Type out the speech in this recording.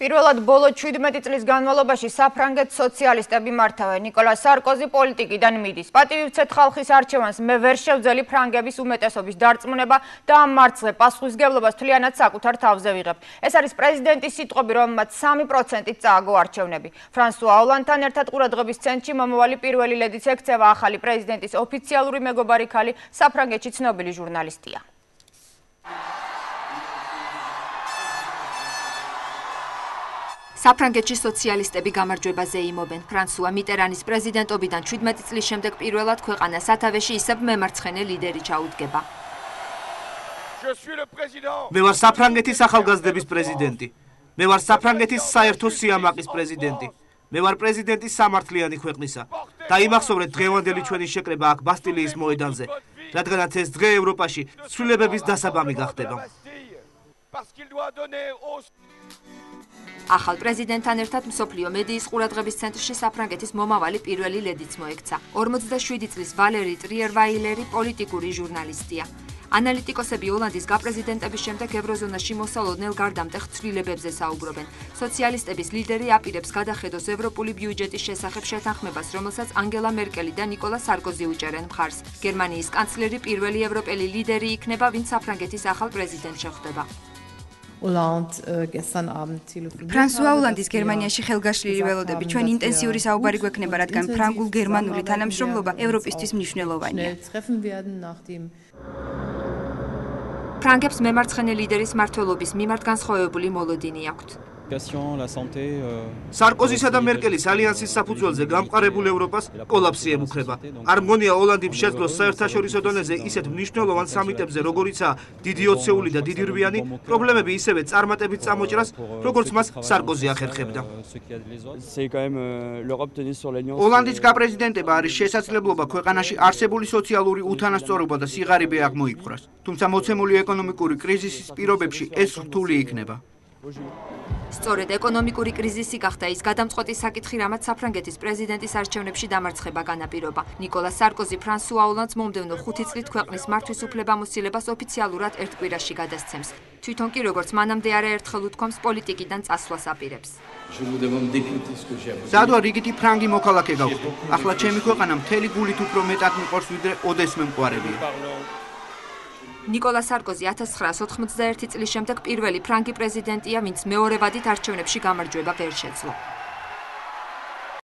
პირველად ბოლო 17 წლის განმავლობაში საფრანგეთის სოციალისტები მართავენ. ნიკოლა სარკოზი პოლიტიკიდან მიდის. პატივიცეთ ხალხის არჩევანს მე ვერ შევძელი ფრანგების უმეტესობის დარწმუნება და ამ მარცხზე პასუხისმგებლობას თლიანად საკუთარ თავზე ვიღებ. ეს არის პრეზიდენტის სიტყვები, რომელმაც 3%-ით წააგო არჩევნები. ფრანსუა ოლანდთან ერთად ყურადღების ცენტრში მომავალი პირველი ლედიც ექცევა ახალი პრეზიდენტის ოფიციალური მეგობარი ქალი, საფრანგეთში ცნობილი ჟურნალისტია. საფრანგეთში სოციალისტები გამარჯვებაზე იმობენ. ფრანსუა მიტერანის პრეზიდენტობიდან 17 წლის შემდეგ პირველად ქვეყანას სათავეში ისევ მემარცხენე ლიდერი ჩაუდგება. მე ვარ საფრანგეთის ახალგაზრდების პრეზიდენტი. მე ვარ საფრანგეთის საერთო სიამაყის პრეზიდენტი. მე ვარ პრეზიდენტის სამართლიანი ქვეყნისა. და იმახსოვრეთ დღევანდელი ჩვენი შეკრება აქ ბასტილიის მოედანზე, რადგანაც ეს დღე ევროპაში ცვლილებების დასაბამი გახდება. ახალ პრეზიდენტთან ერთად მსოფლიო მედიის ყურადღების ცენტრში საფრანგეთის მომავალი პირველი ლედიც მოექცა. 47 წლის ვალერი ტრიერვაილერი პოლიტიკური ჟურნალისტია. ანალიტიკოსები ოლანდის გაპრეზიდენტების შემდეგ ევროზონაში მოსალოდნელ გარდამტეხ ცვლილებებზე საუბრობენ. სოციალისტების ლიდერი აპირებს გადახედოს ევროპული ბიუჯეტის შესახებ შეთანხმებას, რომელსაც ანგელა მერკელი და ნიკოლა სარკოზი უჭერენ მხარს. გერმანიის კანცლერი პირველი ევროპელი ლიდერი იქნება, ვინც საფრანგეთის ახალ პრეზიდენტს შეხვდება. ფრანსუა ოლანდის გერმანიაში ხელგაშლილი ველოდები ჩვენ ინტენსიური საუბარი გვექნება, რადგან ფრანგულ-გერმანული თანამშრომლობა ევროპისთვის მნიშვნელოვანია. ფრანგებს მემარცხენე ლიდერის მმართველობის მიმართ განსხვავებული მოლოდინი აქვთ. სარკოზისა და მერკელის ალიანსის საფუძველზე გამყარებულ ევროპას კოლაფსი ემუქრება. არ მგონია ოლანდის შესძლოს საერთაშორისო დონეზე ისეთ მნიშვნელოვან სამიტებზე, როგორიცაა დიდი ოცეული და დიდი რვიანი, პრობლემები ისევე წარმატებით წამოჭრას, როგორც მას სარკოზი ახერხებდა. ოლანდის გაპრეზიდენტება არის შესაძლებლობა ქვეყანაში არსებული სოციალური უთანასწორობა და სიღარიბე აღმოიფხვრას. თუმცა მოცემული ეკონომიკური კრიზისის პირობებში ეს რთული იქნება. სწორედ ეკონომიკური კრიზისი გახდა ის გადამწყვეტი საკითხი, რამაც საფრანგეთის პრეზიდენტის არჩევნებში დამარცხება განაპირობა. ნიკოლა სარკოზი ფრანსუა ოლანდს მომდევნო 5 წლით ქვეყნის მართვის უფლებამოსილებას ოფიციალურად ერთ კვირაში გადასცემს. თვითონ კი როგორც მანამდე არაერთხელ უთქვამს, პოლიტიკიდან წასვლას აპირებს. სადღა რიგითი ფრანგი მოქალაქე გავხდი. ახლა ჩემი ქვეყანა მთელი გულით უფრო მეტად მიყვარს, ვიდრე ოდესმე მყარებია. ნიკოლა სარკოზი 1991 წლის შემდეგ პირველი ფრანგი პრეზიდენტია, ვინც მეორე ვადით არჩევნებში გამარჯვება ვერ შეძლო.